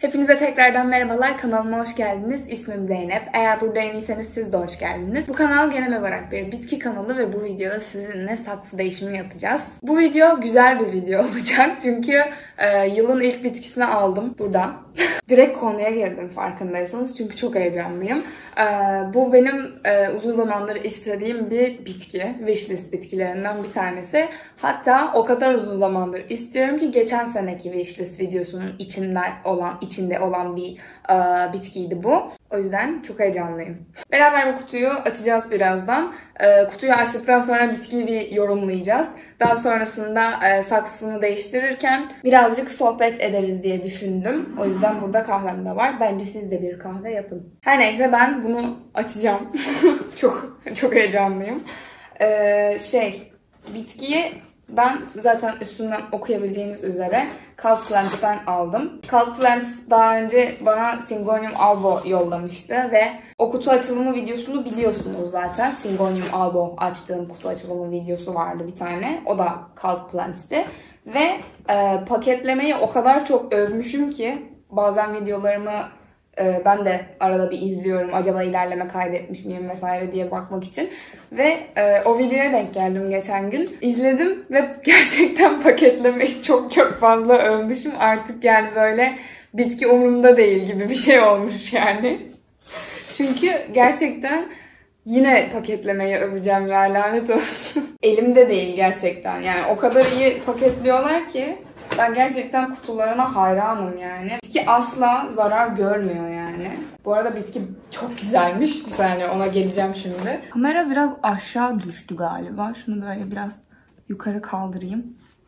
Hepinize tekrardan merhabalar, kanalıma hoş geldiniz. İsmim Zeynep. Eğer burada yeniyseniz siz de hoş geldiniz. Bu kanal genel olarak bir bitki kanalı ve bu videoda sizinle saksı değişimi yapacağız. Bu video güzel bir video olacak çünkü yılın ilk bitkisini aldım burada. Direkt konuya girdim farkındaysanız çünkü çok heyecanlıyım. Bu benim uzun zamandır istediğim bir bitki. Wishlist bitkilerinden bir tanesi. Hatta o kadar uzun zamandır istiyorum ki geçen seneki wishlist videosunun içinde olan bir bitkiydi bu. O yüzden çok heyecanlıyım. Beraber bu kutuyu açacağız birazdan. Kutuyu açtıktan sonra bitkiyi bir yorumlayacağız. Daha sonrasında saksısını değiştirirken birazcık sohbet ederiz diye düşündüm. O yüzden burada kahvem de var. Bence siz de bir kahve yapın. Her neyse ben bunu açacağım. çok heyecanlıyım. Bitkiyi ben zaten üstünden okuyabileceğiniz üzere Cult Plants'ten aldım. Cult Plants daha önce bana Syngonium albo yollamıştı ve o kutu açılımı videosunu biliyorsunuz zaten. Syngonium albo açtığım kutu açılımı videosu vardı bir tane. O da Cult Plants'ti. Ve paketlemeyi o kadar çok övmüşüm ki bazen videolarımı ben de arada bir izliyorum. Acaba ilerleme kaydetmiş miyim vesaire diye bakmak için. Ve o videoya denk geldim geçen gün. İzledim ve gerçekten paketlemeyi çok fazla övmüşüm. Artık yani böyle bitki umurumda değil gibi bir şey olmuş yani. Çünkü gerçekten yine paketlemeyi öveceğim ya, lanet olsun. Elimde değil gerçekten. Yani o kadar iyi paketliyorlar ki ben gerçekten kutularına hayranım yani. Bitki asla zarar görmüyor yani. Bu arada bitki çok güzelmiş. Bir saniye ona geleceğim şimdi. Kamera biraz aşağı düştü galiba. Şunu böyle biraz yukarı kaldırayım.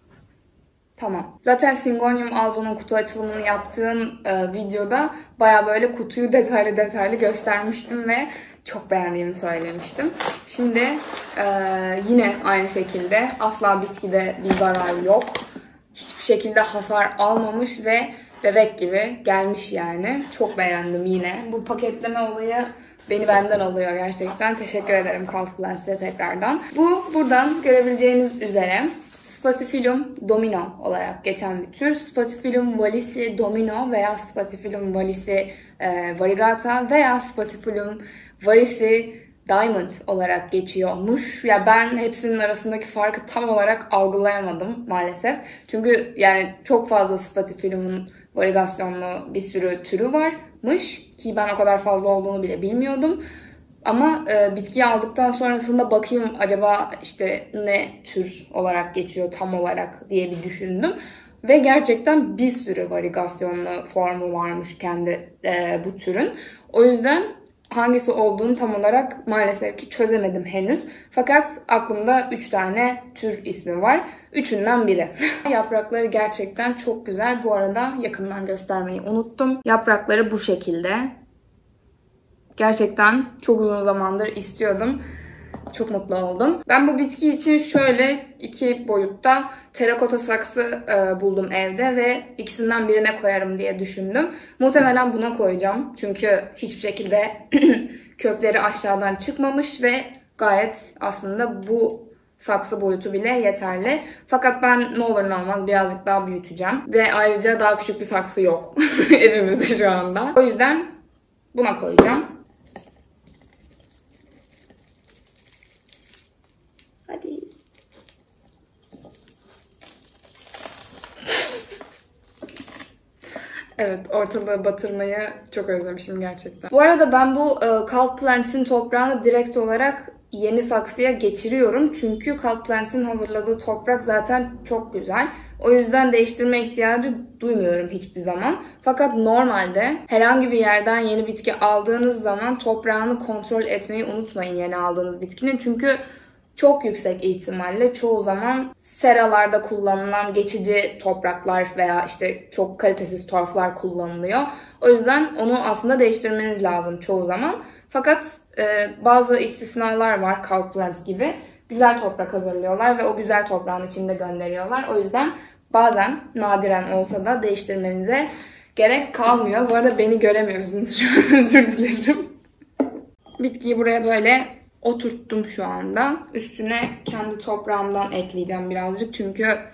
Tamam. Zaten Syngonium albo'nun kutu açılımını yaptığım videoda baya böyle kutuyu detaylı göstermiştim ve çok beğendiğimi söylemiştim. Şimdi yine aynı şekilde asla bitkide bir zarar yok. Hiçbir şekilde hasar almamış ve bebek gibi gelmiş yani. Çok beğendim yine. Bu paketleme olayı beni benden alıyor gerçekten. Teşekkür ederim Cult Plants'e tekrardan. Bu buradan görebileceğiniz üzere Spathiphyllum domino olarak geçen bir tür. Spathiphyllum wallisi domino veya Spathiphyllum wallisi variegata veya Spathiphyllum wallisi Diamond olarak geçiyormuş. Ya ben hepsinin arasındaki farkı tam olarak algılayamadım maalesef. Çünkü yani çok fazla Spathiphyllum'un variegasyonlu bir sürü türü varmış ki ben o kadar fazla olduğunu bile bilmiyordum. Ama bitkiyi aldıktan sonrasında bakayım acaba işte ne tür olarak geçiyor tam olarak diye bir düşündüm. Ve gerçekten bir sürü variegasyonlu formu varmış kendi bu türün. O yüzden hangisi olduğunu tam olarak maalesef ki çözemedim henüz. Fakat aklımda 3 tane tür ismi var. Üçünden biri. Yaprakları gerçekten çok güzel. Bu arada yakından göstermeyi unuttum. Yaprakları bu şekilde. Gerçekten çok uzun zamandır istiyordum. Çok mutlu oldum. Ben bu bitki için şöyle 2 boyutta terakota saksı buldum evde ve ikisinden birine koyarım diye düşündüm. Muhtemelen buna koyacağım. Çünkü hiçbir şekilde kökleri aşağıdan çıkmamış ve gayet aslında bu saksı boyutu bile yeterli. Fakat ben ne olur ne olmaz birazcık daha büyüteceğim. Ve ayrıca daha küçük bir saksı yok evimizde şu anda. O yüzden buna koyacağım. Hadi. Evet, ortalığı batırmayı çok özlemişim gerçekten. Bu arada ben bu Cult Plants'in toprağını direkt olarak yeni saksıya geçiriyorum. Çünkü Cult Plants'in hazırladığı toprak zaten çok güzel. O yüzden değiştirme ihtiyacı duymuyorum hiçbir zaman. Fakat normalde herhangi bir yerden yeni bitki aldığınız zaman toprağını kontrol etmeyi unutmayın yeni aldığınız bitkinin. Çünkü çok yüksek ihtimalle çoğu zaman seralarda kullanılan geçici topraklar veya işte çok kalitesiz torflar kullanılıyor. O yüzden onu aslında değiştirmeniz lazım çoğu zaman. Fakat bazı istisnalar var Cult Plants gibi. Güzel toprak hazırlıyorlar ve o güzel toprağın içinde gönderiyorlar. O yüzden bazen nadiren olsa da değiştirmenize gerek kalmıyor. Bu arada beni göremiyorsunuz şu an, özür dilerim. Bitkiyi buraya böyle oturttum şu anda. Üstüne kendi toprağımdan ekleyeceğim birazcık. Çünkü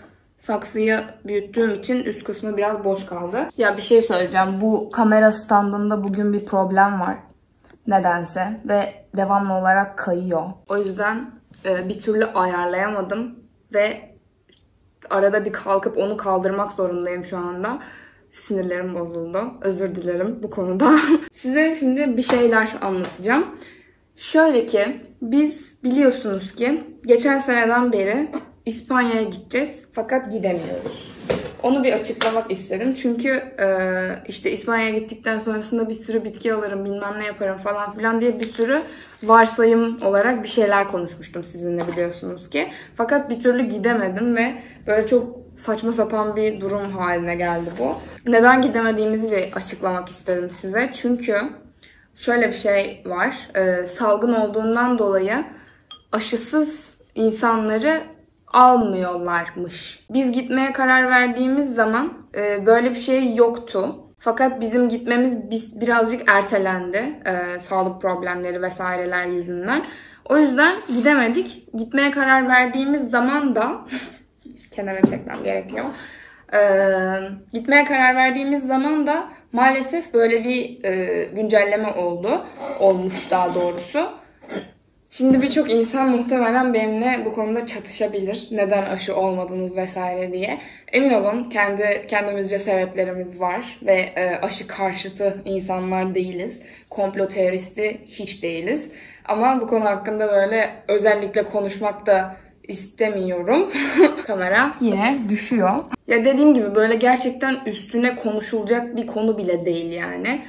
saksıyı büyüttüğüm için üst kısmı biraz boş kaldı. Ya bir şey söyleyeceğim. Bu kamera standında bugün bir problem var. Nedense. Ve devamlı olarak kayıyor. O yüzden bir türlü ayarlayamadım. Ve arada bir kalkıp onu kaldırmak zorundayım şu anda. Sinirlerim bozuldu. Özür dilerim bu konuda. Size şimdi bir şeyler anlatacağım. Şöyle ki biz biliyorsunuz ki geçen seneden beri İspanya'ya gideceğiz fakat gidemiyoruz. Onu bir açıklamak istedim. Çünkü işte İspanya'ya gittikten sonrasında bir sürü bitki alırım, bilmem ne yaparım falan filan diye bir sürü varsayım olarak bir şeyler konuşmuştum sizinle biliyorsunuz ki. Fakat bir türlü gidemedim ve böyle çok saçma sapan bir durum haline geldi bu. Neden gidemediğimizi bir açıklamak istedim size. Çünkü şöyle bir şey var. Salgın olduğundan dolayı aşısız insanları almıyorlarmış. Biz gitmeye karar verdiğimiz zaman böyle bir şey yoktu. Fakat bizim gitmemiz birazcık ertelendi. Sağlık problemleri vesaireler yüzünden. O yüzden gidemedik. Gitmeye karar verdiğimiz zaman da kenara çekmem gerekiyor. Gitmeye karar verdiğimiz zaman da maalesef böyle bir güncelleme olmuş daha doğrusu. Şimdi birçok insan muhtemelen benimle bu konuda çatışabilir. Neden aşı olmadınız vesaire diye. Emin olun kendimizce sebeplerimiz var ve aşı karşıtı insanlar değiliz. Komplo teoristi hiç değiliz. Ama bu konu hakkında böyle özellikle konuşmak da istemiyorum. Kamera yine düşüyor. Ya dediğim gibi böyle gerçekten üstüne konuşulacak bir konu bile değil yani.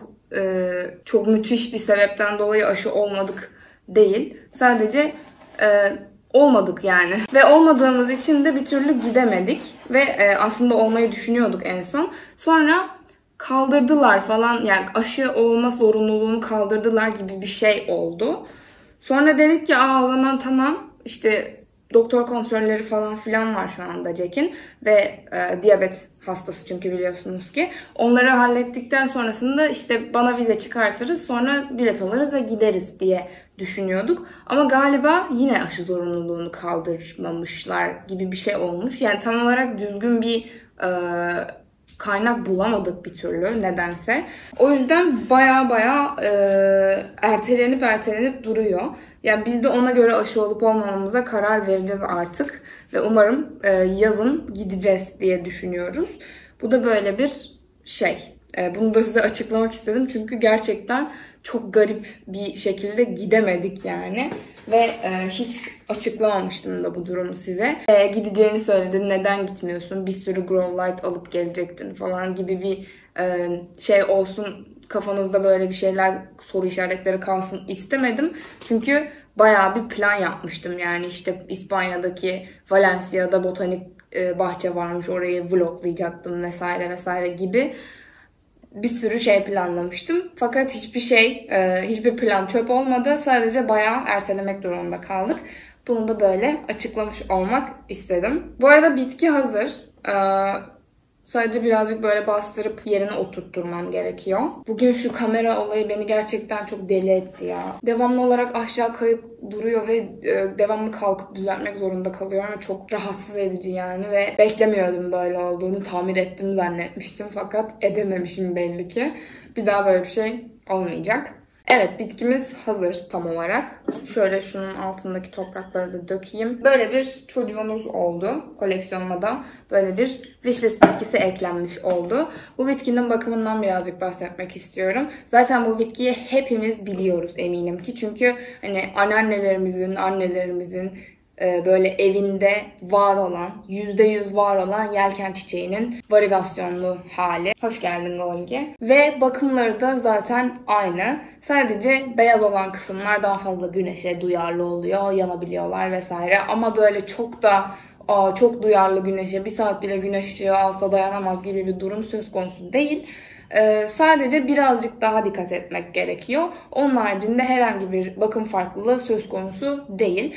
Çok müthiş bir sebepten dolayı aşı olmadık değil. Sadece olmadık yani. Ve olmadığımız için de bir türlü gidemedik. Ve aslında olmayı düşünüyorduk en son. Sonra kaldırdılar falan. Yani aşı olma zorunluluğunu kaldırdılar gibi bir şey oldu. Sonra dedik ki o zaman tamam işte doktor kontrolleri falan filan var şu anda Jack'in. Ve diyabet hastası çünkü biliyorsunuz ki. Onları hallettikten sonrasında işte bana vize çıkartırız. Sonra bilet alırız ve gideriz diye düşünüyorduk. Ama galiba yine aşı zorunluluğunu kaldırmamışlar gibi bir şey olmuş. Yani tam olarak düzgün bir kaynak bulamadık bir türlü nedense. O yüzden baya ertelenip duruyor. Yani biz de ona göre aşı olup olmamamıza karar vereceğiz artık. Ve umarım yazın gideceğiz diye düşünüyoruz. Bu da böyle bir şey. Bunu da size açıklamak istedim. Çünkü gerçekten çok garip bir şekilde gidemedik yani. Ve hiç açıklamamıştım da bu durumu size. Gideceğini söyledin, neden gitmiyorsun? Bir sürü grow light alıp gelecektin falan gibi bir şey olsun. Kafanızda böyle bir şeyler, soru işaretleri kalsın istemedim. Çünkü bayağı bir plan yapmıştım. Yani işte İspanya'daki Valencia'da botanik bahçe varmış. Orayı vloglayacaktım vesaire gibi. Bir sürü şey planlamıştım. Fakat hiçbir plan çöp olmadı. Sadece bayağı ertelemek durumunda kaldık. Bunu da böyle açıklamış olmak istedim. Bu arada bitki hazır. Sadece birazcık böyle bastırıp yerine oturtturmam gerekiyor. Bugün şu kamera olayı beni gerçekten çok deli etti ya. Devamlı olarak aşağı kayıp duruyor ve devamlı kalkıp düzeltmek zorunda kalıyorum. Ve çok rahatsız edici yani ve beklemiyordum böyle olduğunu. Tamir ettim zannetmiştim fakat edememişim belli ki. Bir daha böyle bir şey olmayacak. Evet, bitkimiz hazır tam olarak. Şöyle şunun altındaki toprakları da dökeyim. Böyle bir çocuğumuz oldu. Koleksiyonuma da böyle bir wishlist bitkisi eklenmiş oldu. Bu bitkinin bakımından birazcık bahsetmek istiyorum. Zaten bu bitkiyi hepimiz biliyoruz eminim ki. Çünkü hani annelerimizin böyle evinde var olan, %100 var olan yelken çiçeğinin variegasyonlu hali. Hoş geldin Golgi. Ve bakımları da zaten aynı. Sadece beyaz olan kısımlar daha fazla güneşe duyarlı oluyor, yanabiliyorlar vesaire. Ama böyle çok duyarlı güneşe, bir saat bile güneş ışığı alsa dayanamaz gibi bir durum söz konusu değil. Sadece birazcık daha dikkat etmek gerekiyor. Onun haricinde herhangi bir bakım farklılığı söz konusu değil.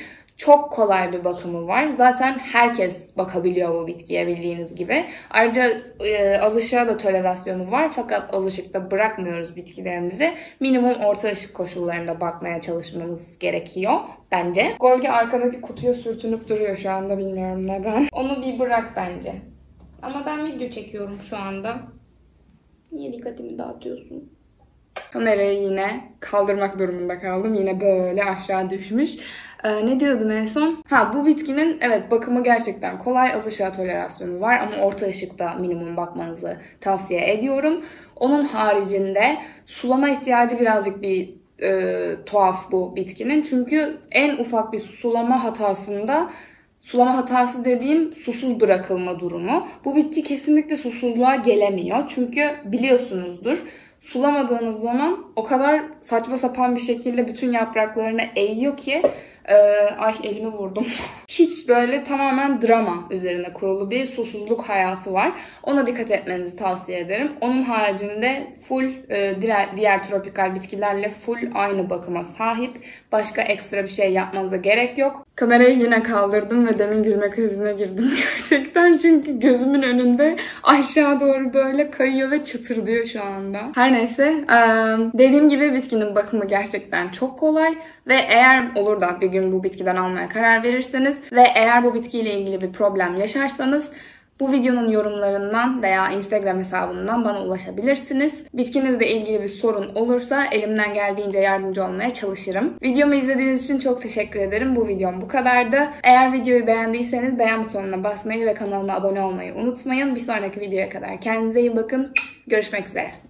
Çok kolay bir bakımı var. Zaten herkes bakabiliyor bu bitkiye bildiğiniz gibi. Ayrıca az ışığa da tolerasyonu var fakat az ışıkta bırakmıyoruz bitkilerimizi. Minimum orta ışık koşullarında bakmaya çalışmamız gerekiyor bence. Golgi arkadaki kutuya sürtünüp duruyor şu anda, bilmiyorum neden. Onu bir bırak bence. Ama ben video çekiyorum şu anda. Niye dikkatimi dağıtıyorsun? Kamerayı yine kaldırmak durumunda kaldım. Yine böyle aşağı düşmüş. Ne diyordum en son? Bu bitkinin evet bakımı gerçekten kolay. Az ışığa tolerasyonu var ama orta ışıkta minimum bakmanızı tavsiye ediyorum. Onun haricinde sulama ihtiyacı birazcık bir tuhaf bu bitkinin. Çünkü en ufak bir sulama hatası dediğim susuz bırakılma durumu. Bu bitki kesinlikle susuzluğa gelemiyor. Çünkü biliyorsunuzdur, sulamadığınız zaman o kadar saçma sapan bir şekilde bütün yapraklarını eğiyor ki ay elimi vurdum. Hiç böyle tamamen drama üzerine kurulu bir susuzluk hayatı var. Ona dikkat etmenizi tavsiye ederim. Onun haricinde full diğer tropikal bitkilerle full aynı bakıma sahip. Başka ekstra bir şey yapmanıza gerek yok. Kamerayı yine kaldırdım ve demin gülme krizine girdim gerçekten. Çünkü gözümün önünde aşağı doğru böyle kayıyor ve çıtırdıyor şu anda. Her neyse. Dediğim gibi bitkinin bakımı gerçekten çok kolay. Ve eğer olur da bir gün bu bitkiden almaya karar verirseniz ve eğer bu bitkiyle ilgili bir problem yaşarsanız bu videonun yorumlarından veya Instagram hesabımdan bana ulaşabilirsiniz. Bitkinizle ilgili bir sorun olursa elimden geldiğince yardımcı olmaya çalışırım. Videomu izlediğiniz için çok teşekkür ederim. Bu videom bu kadardı. Eğer videoyu beğendiyseniz beğen butonuna basmayı ve kanalıma abone olmayı unutmayın. Bir sonraki videoya kadar kendinize iyi bakın. Görüşmek üzere.